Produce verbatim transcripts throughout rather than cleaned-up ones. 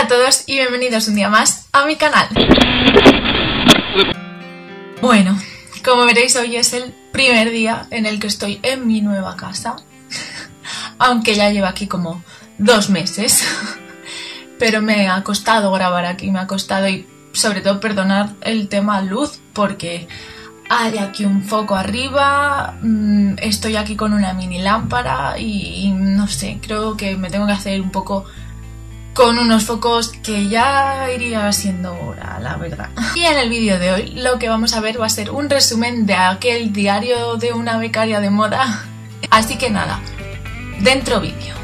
Hola a todos y bienvenidos un día más a mi canal. Bueno, como veréis, hoy es el primer día en el que estoy en mi nueva casa. Aunque ya llevo aquí como dos meses. Pero me ha costado grabar aquí, me ha costado, y sobre todo perdonar el tema luz, porque hay aquí un foco arriba, estoy aquí con una mini lámpara y no sé, creo que me tengo que hacer un poco con unos focos que ya iría siendo hora, la verdad. Y en el vídeo de hoy lo que vamos a ver va a ser un resumen de aquel diario de una becaria de moda. Así que nada, dentro vídeo.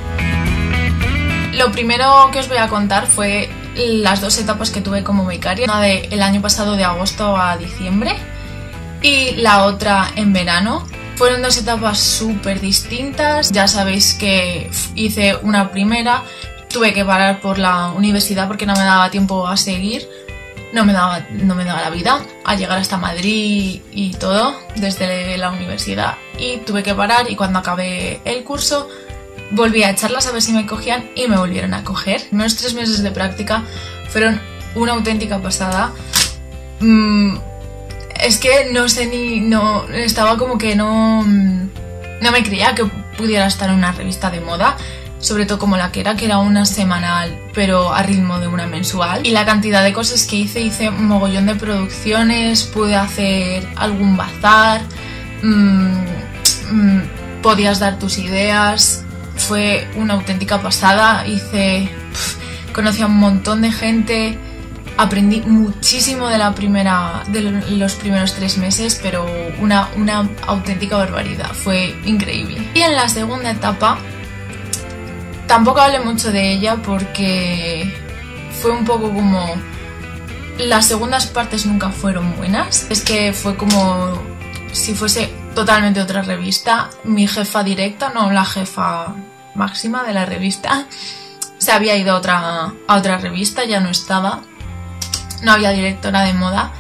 Lo primero que os voy a contar fue las dos etapas que tuve como becaria. Una de el año pasado, de agosto a diciembre, y la otra en verano. Fueron dos etapas súper distintas. Ya sabéis que hice una primera, tuve que parar por la universidad porque no me daba tiempo a seguir. No me daba, no me daba la vida a llegar hasta Madrid y todo desde la universidad. Y tuve que parar, y cuando acabé el curso volví a echarlas a ver si me cogían y me volvieron a coger. Los tres meses de práctica fueron una auténtica pasada. Mm, es que no sé ni... no estaba como que no... no me creía que pudiera estar en una revista de moda. Sobre todo como la que era, que era una semanal, pero a ritmo de una mensual. Y la cantidad de cosas que hice, hice un mogollón de producciones, pude hacer algún bazar, mmm, mmm, podías dar tus ideas. Fue una auténtica pasada, hice, pff, conocí a un montón de gente, aprendí muchísimo de la primera, de los primeros tres meses, pero una, una auténtica barbaridad, fue increíble. Y en la segunda etapa, tampoco hablé mucho de ella porque fue un poco como... las segundas partes nunca fueron buenas, es que fue como si fuese totalmente otra revista. Mi jefa directa, no la jefa máxima de la revista, se había ido a otra, a otra revista, ya no estaba, no había directora de moda,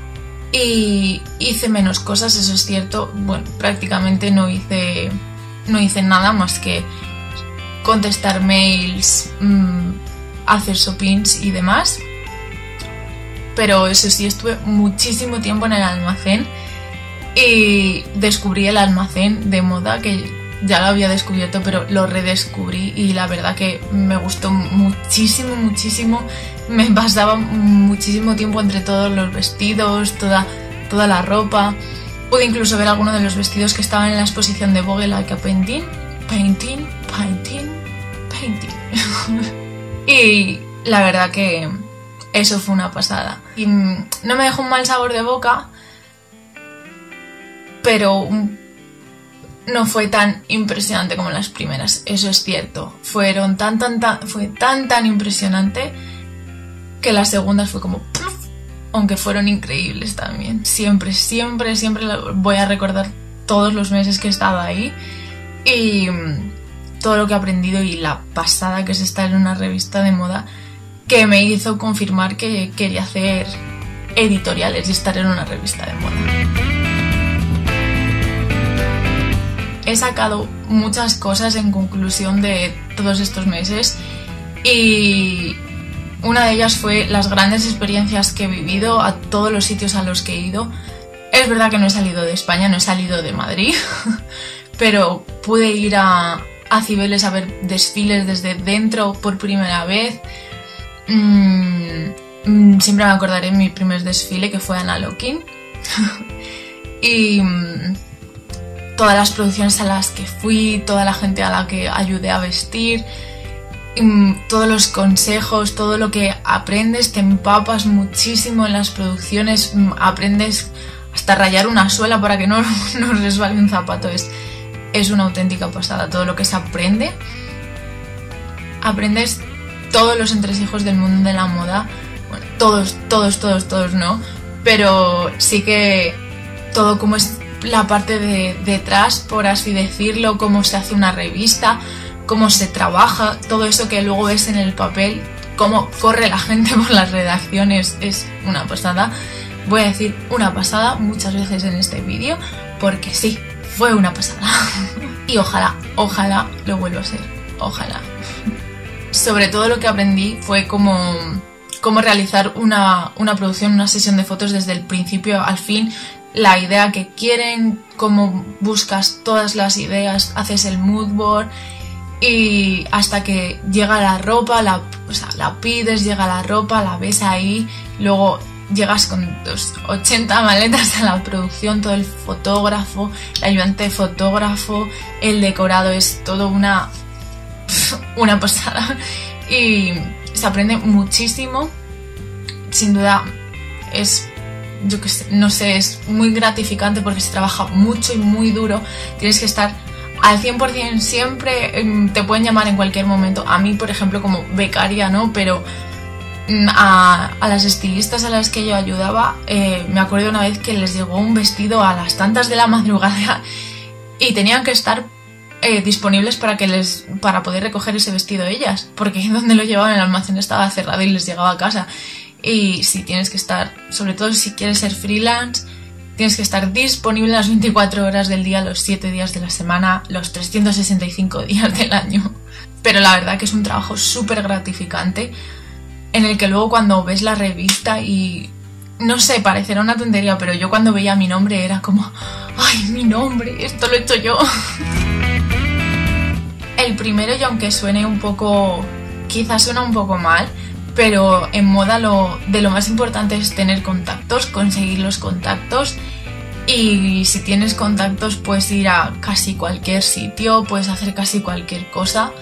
y hice menos cosas, eso es cierto. Bueno, prácticamente no hice, no hice nada más que contestar mails, mmm, hacer shoppings y demás. Pero eso sí, estuve muchísimo tiempo en el almacén y descubrí el almacén de moda, que ya lo había descubierto, pero lo redescubrí y la verdad que me gustó muchísimo, muchísimo. Me pasaba muchísimo tiempo entre todos los vestidos, toda, toda la ropa. Pude incluso ver algunos de los vestidos que estaban en la exposición de Vogue Like a Painting. Painting, painting, painting. Y la verdad que eso fue una pasada. Y no me dejó un mal sabor de boca, pero no fue tan impresionante como las primeras, eso es cierto. Fueron tan, tan, tan, fue tan, tan impresionante que las segundas fue como ¡puf! Aunque fueron increíbles también. Siempre, siempre, siempre voy a recordar todos los meses que he estado ahí y todo lo que he aprendido y la pasada que es estar en una revista de moda, que me hizo confirmar que quería hacer editoriales y estar en una revista de moda. He sacado muchas cosas en conclusión de todos estos meses, y una de ellas fue las grandes experiencias que he vivido, a todos los sitios a los que he ido. Es verdad que no he salido de España, no he salido de Madrid, pero pude ir a, a Cibeles a ver desfiles desde dentro por primera vez. Mm, siempre me acordaré de mi primer desfile, que fue Anna Locking. Y mm, todas las producciones a las que fui, toda la gente a la que ayudé a vestir, mm, todos los consejos, todo lo que aprendes, te empapas muchísimo en las producciones, mm, aprendes hasta rayar una suela para que no, no resbale un zapato. Es, es una auténtica pasada todo lo que se aprende. Aprendes todos los entresijos del mundo de la moda. Bueno, todos, todos, todos, todos no, pero sí que todo como es la parte de detrás, por así decirlo, cómo se hace una revista, cómo se trabaja, todo eso que luego ves en el papel, cómo corre la gente por las redacciones, es una pasada. Voy a decir una pasada muchas veces en este vídeo, porque sí, fue una pasada. Y ojalá, ojalá lo vuelva a ser, ojalá. sobre todo lo que aprendí fue cómo, cómo realizar una, una producción, una sesión de fotos desde el principio al fin, la idea que quieren, cómo buscas todas las ideas, haces el mood board y hasta que llega la ropa, la, o sea, la pides, llega la ropa, la ves ahí, luego llegas con tus ochenta maletas a la producción, todo el fotógrafo, el ayudante de fotógrafo, el decorado, es todo una, una pasada y se aprende muchísimo, sin duda es, yo que sé, no sé, es muy gratificante porque se trabaja mucho y muy duro, tienes que estar al cien por cien siempre, te pueden llamar en cualquier momento, a mí por ejemplo como becaria no, pero A, a las estilistas a las que yo ayudaba, eh, me acuerdo una vez que les llegó un vestido a las tantas de la madrugada y tenían que estar eh, disponibles para que les para poder recoger ese vestido ellas, porque donde lo llevaban el almacén estaba cerrado y les llegaba a casa. Y si tienes que estar, sobre todo si quieres ser freelance, tienes que estar disponible las veinticuatro horas del día, los siete días de la semana, los trescientos sesenta y cinco días del año. Pero la verdad que es un trabajo súper gratificante, en el que luego cuando ves la revista y, no sé, parecerá una tontería, pero yo cuando veía mi nombre era como, ¡ay, mi nombre! Esto lo he hecho yo. El primero, y aunque suene un poco, quizás suena un poco mal, pero en moda lo, de lo más importante es tener contactos, conseguir los contactos, y si tienes contactos puedes ir a casi cualquier sitio, puedes hacer casi cualquier cosa,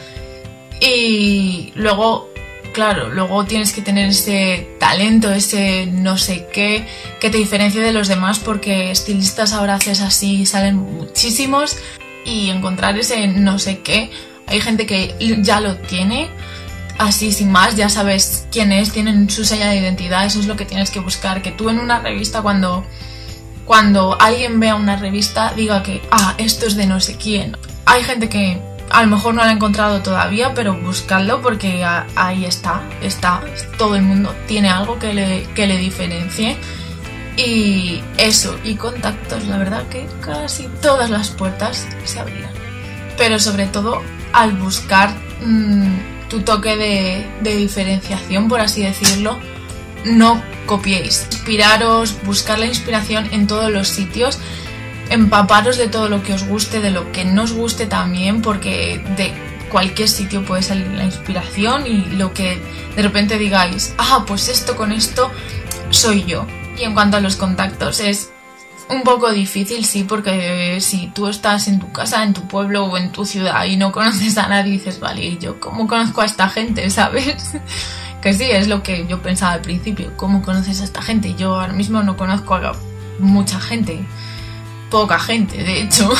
y luego... Claro, luego tienes que tener ese talento, ese no sé qué, que te diferencie de los demás, porque estilistas ahora haces así, salen muchísimos, y encontrar ese no sé qué, hay gente que ya lo tiene, así sin más, ya sabes quién es, tienen su seña de identidad, eso es lo que tienes que buscar, que tú en una revista cuando, cuando alguien vea una revista diga que, ah, esto es de no sé quién. Hay gente que... a lo mejor no lo ha encontrado todavía, pero buscadlo porque a, ahí está, está, todo el mundo tiene algo que le, que le diferencie. Y eso, y contactos, la verdad que casi todas las puertas se abrían. Pero sobre todo al buscar mmm, tu toque de, de diferenciación, por así decirlo, no copiéis. Inspiraros, buscar la inspiración en todos los sitios. Empaparos de todo lo que os guste, de lo que no os guste también, porque de cualquier sitio puede salir la inspiración y lo que de repente digáis, ah, pues esto con esto soy yo. Y en cuanto a los contactos, es un poco difícil, sí, porque si tú estás en tu casa, en tu pueblo o en tu ciudad y no conoces a nadie, dices, vale, ¿y yo cómo conozco a esta gente, sabes? Que sí, es lo que yo pensaba al principio, ¿cómo conoces a esta gente? Yo ahora mismo no conozco a mucha gente. Poca gente, de hecho,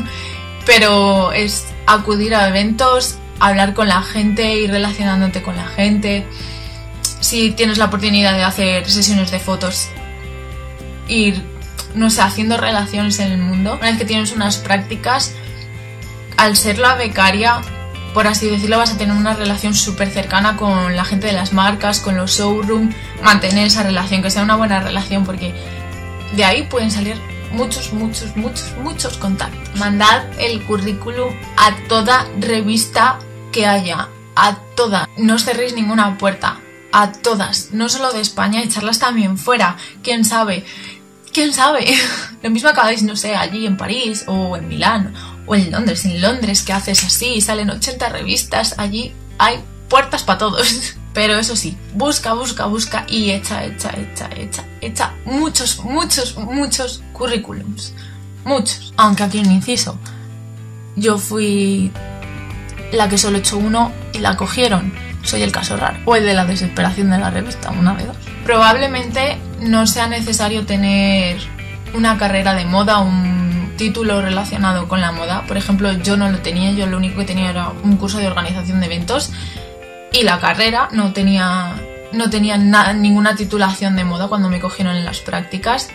pero es acudir a eventos, hablar con la gente, ir relacionándote con la gente. Si tienes la oportunidad de hacer sesiones de fotos, ir, no sé, haciendo relaciones en el mundo. Una vez que tienes unas prácticas, al ser la becaria, por así decirlo, vas a tener una relación súper cercana con la gente de las marcas, con los showrooms, mantener esa relación, que sea una buena relación, porque de ahí pueden salir muchos, muchos, muchos, muchos contactos. Mandad el currículum a toda revista que haya, a todas. No os cerréis ninguna puerta, a todas, no solo de España, echarlas también fuera. ¿Quién sabe? ¿Quién sabe? Lo mismo acabáis, no sé, allí en París o en Milán o en Londres. En Londres, que haces así, salen ochenta revistas, allí hay puertas para todos. Pero eso sí, busca, busca, busca y echa, echa, echa, echa, echa muchos, muchos, muchos currículums. Muchos. Aunque aquí un inciso, yo fui la que solo he hecho uno y la cogieron. Soy el caso raro. O el de la desesperación de la revista, una de dos. Probablemente no sea necesario tener una carrera de moda, un título relacionado con la moda. Por ejemplo, yo no lo tenía, yo lo único que tenía era un curso de organización de eventos. Y la carrera no tenía, no tenía nada, ninguna titulación de moda cuando me cogieron en las prácticas.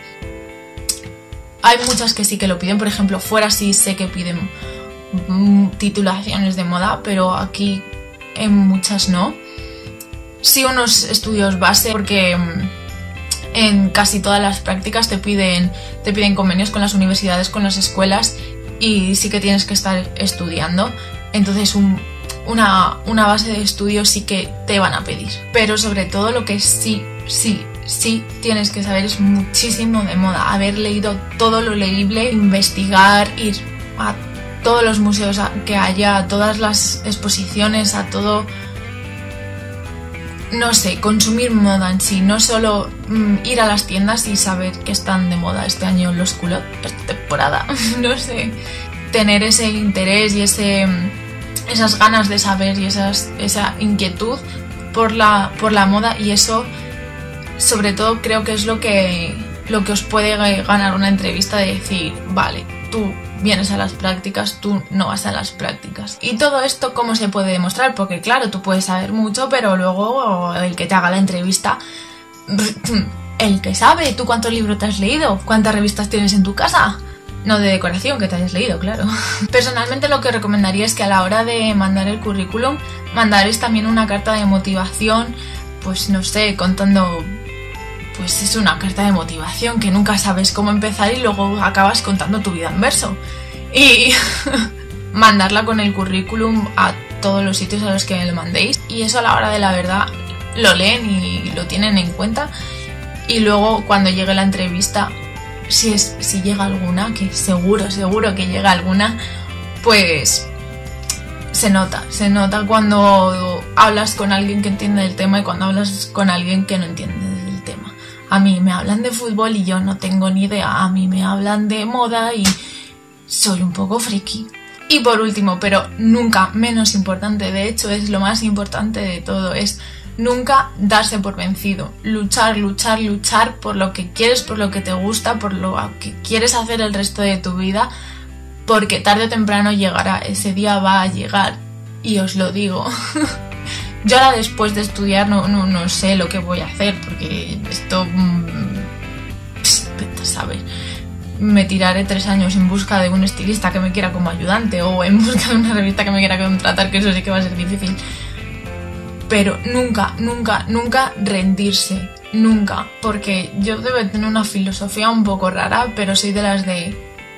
Hay muchas que sí que lo piden, por ejemplo, fuera sí sé que piden titulaciones de moda, pero aquí en muchas no. Sí unos estudios base, porque en casi todas las prácticas te piden, te piden convenios con las universidades, con las escuelas, y sí que tienes que estar estudiando. Entonces un una, una base de estudio sí que te van a pedir. Pero sobre todo lo que sí, sí, sí tienes que saber es muchísimo de moda. Haber leído todo lo leíble, investigar, ir a todos los museos que haya, a todas las exposiciones, a todo... No sé, consumir moda en sí, no solo mm, ir a las tiendas y saber que están de moda este año los culottes, esta temporada, no sé. Tener ese interés y ese, esas ganas de saber y esas, esa inquietud por la, por la moda, y eso sobre todo creo que es lo que, lo que os puede ganar una entrevista, de decir, vale, tú vienes a las prácticas, tú no vas a las prácticas. Y todo esto, ¿cómo se puede demostrar? Porque claro, tú puedes saber mucho, pero luego el que te haga la entrevista, el que sabe, ¿tú cuántos libros te has leído? ¿Cuántas revistas tienes en tu casa? No de decoración, que te hayas leído, claro. Personalmente lo que recomendaría es que a la hora de mandar el currículum, mandaréis también una carta de motivación, pues no sé, contando... Pues es una carta de motivación, que nunca sabes cómo empezar y luego acabas contando tu vida en verso. Y mandarla con el currículum a todos los sitios a los que me lo mandéis. Y eso a la hora de la verdad lo leen y lo tienen en cuenta. Y luego cuando llegue la entrevista, si, es, si llega alguna, que seguro, seguro que llega alguna, pues se nota. Se nota cuando hablas con alguien que entiende el tema y cuando hablas con alguien que no entiende del tema. A mí me hablan de fútbol y yo no tengo ni idea. A mí me hablan de moda y soy un poco friki. Y por último, pero nunca menos importante, de hecho es lo más importante de todo, es nunca darse por vencido. Luchar, luchar, luchar por lo que quieres, por lo que te gusta, por lo que quieres hacer el resto de tu vida, porque tarde o temprano llegará, ese día va a llegar, y os lo digo. Yo ahora, después de estudiar, no, no, no sé lo que voy a hacer, porque esto... Mmm, ¿sabes? Me tiraré tres años en busca de un estilista que me quiera como ayudante, o en busca de una revista que me quiera contratar, que eso sí que va a ser difícil. Pero nunca, nunca, nunca rendirse, nunca. Porque yo debo tener una filosofía un poco rara, pero soy de las de...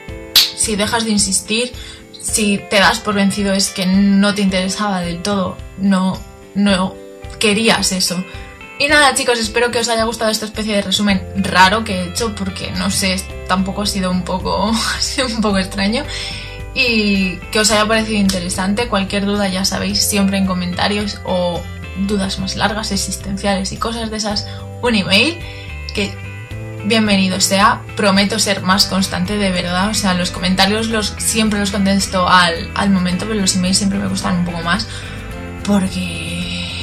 Si dejas de insistir, si te das por vencido, es que no te interesaba del todo, no... no querías eso. Y nada, chicos, espero que os haya gustado esta especie de resumen raro que he hecho, porque no sé, tampoco ha sido un poco ha sido un poco extraño, y que os haya parecido interesante. Cualquier duda, ya sabéis, siempre en comentarios, o dudas más largas, existenciales y cosas de esas, un email, que bienvenido sea. Prometo ser más constante, de verdad. O sea, los comentarios los siempre los contesto al, al momento, pero los emails siempre me gustan un poco más, porque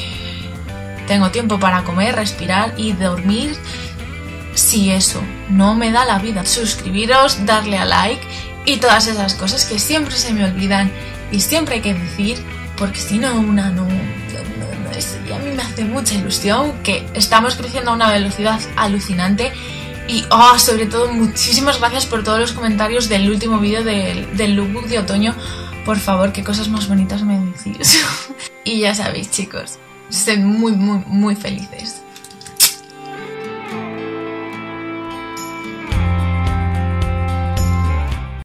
tengo tiempo para comer, respirar y dormir. Si eso no me da la vida, suscribiros, darle a like y todas esas cosas que siempre se me olvidan y siempre hay que decir, porque si no, una no, no, no es, y a mí me hace mucha ilusión que estamos creciendo a una velocidad alucinante. Y oh, sobre todo, muchísimas gracias por todos los comentarios del último vídeo del, del lookbook de otoño. Por favor, qué cosas más bonitas me decís. Y ya sabéis, chicos, sed muy, muy, muy felices.